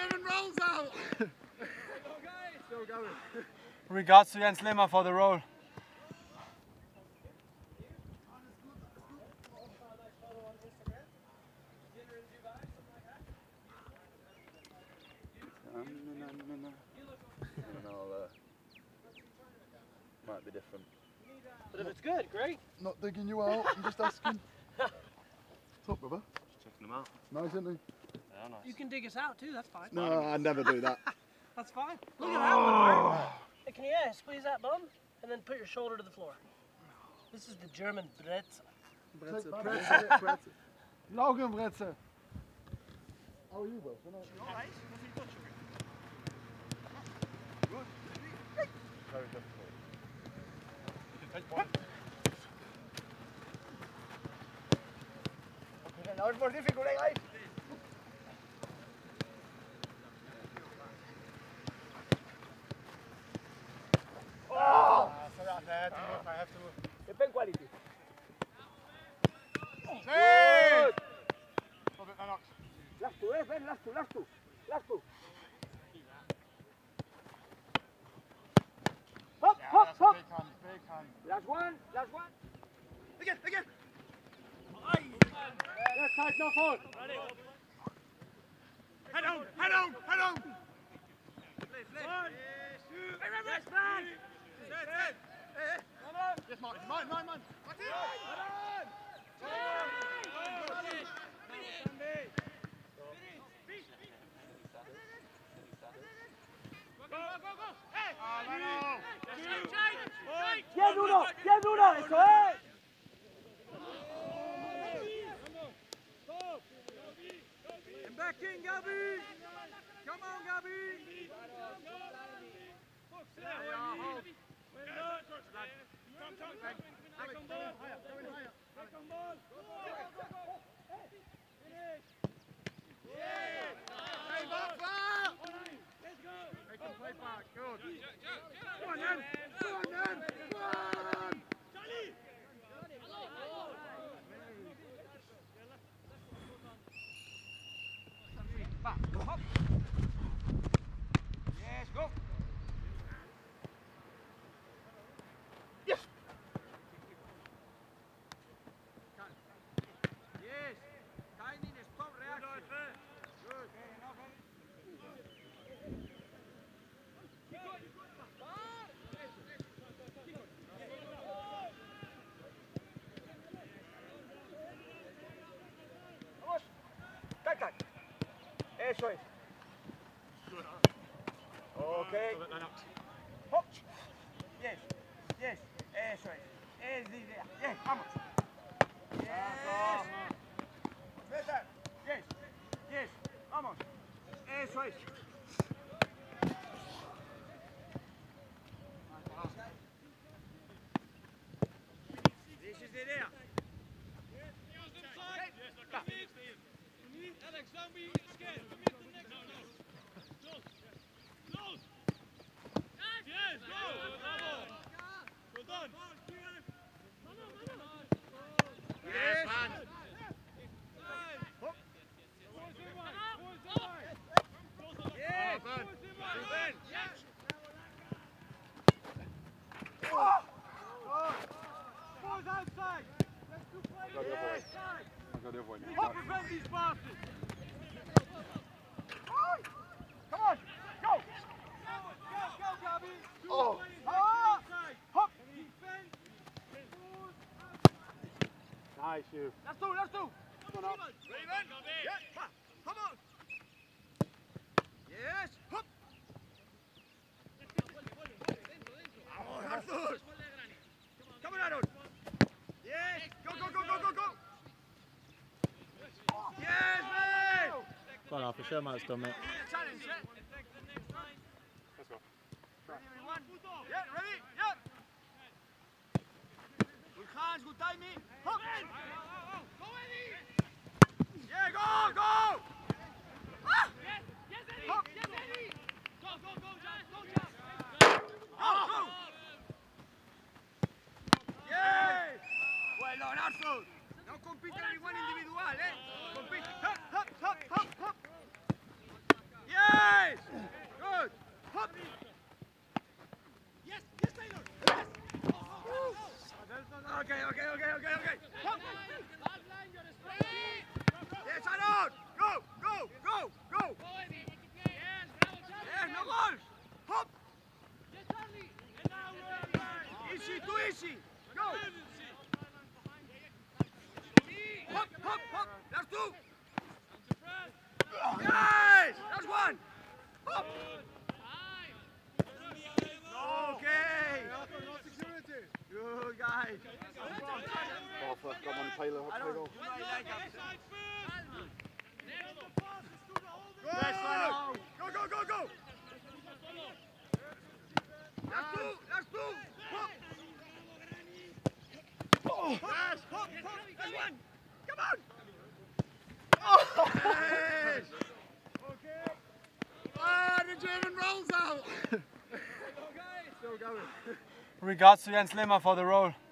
rolls out. Still going. Regards to Jens Lehmann for the roll. Might be different. But if it's good, great. Not digging you out, I'm just asking. What's up, brother? Just checking them out. Nice, isn't he? Yeah, nice. You can dig us out too, that's fine. No, I'd never do that. That's fine. Look at that one. Hey, can you squeeze that bum and then put your shoulder to the floor? This is the German Bretzel. Bretzel. Laugenbretzel. How are you, Wilson? Alright. Good. Very difficult. You can take one. Okay, now it's more difficult, eh, guys? Oh! Sorry, I have to move. Depend quality. Good! Last two, Ben, last two. Hop, Yeah, hop, that's hop. big hand. Last one. Again. Left side, no fault. Head on. Yes, Martin. Mine. Martin. Go. Hey! Leno! ¡Tiene uno! ¡Eso es! And back in, Gabi. Come on, Gabi. Yes, go! Yes. Yes. Timing, stop, reaction. Good. Vamos. Tac. Eso es. Okay. Hop. Yes. Eso es. Es la idea. Yes, vamos. Yes. Better. Yes. Vamos. Eso es. This is the idea. Alex, don't be scared. Come here to the next one. Close. Yes, go. Well done. Yes, man. Yes. Ben. Boys outside. Let's do play. Yes. Help prevent these passes. Come on. Go. Go, Gabi. Oh. Hop. Defense. Nice, you. Let's do. Come on up. Raven. Yeah. Come on. Yes. Hop. Vamos, Arthur. Come on, Aaron. Yes. Go. Yes, man. Gone off, for sure Matt's done it. Challenge, yeah? Let's go. Ready, everyone? Yeah, ready? Yeah. Good hands, good timing. Hop. Go, Eddie. Yeah, go. Ah. Yes, Eddie. Hop. Yes, Eddie. Go, Jack. Go. Go. Yes. Well done, Arthur. No compete everyone individual, eh? Compete. Hop. Yes. Hop. Yes, yes, Taylor. Yes. Okay. Hop. Yes, Aaron. Go. Yes, no goals. Hop. Easy, too easy. Go. Hop. That's two. Yes, that's one. Hop. Okay. No security. Good guys. Come on, Taylor. Aaron, Yes, Leno. Go. That's two. Hop. Yes, hop. That's one. Come on. Yes. Okay. The German rolls out. Still going. Regards to Jens Lehmann for the roll.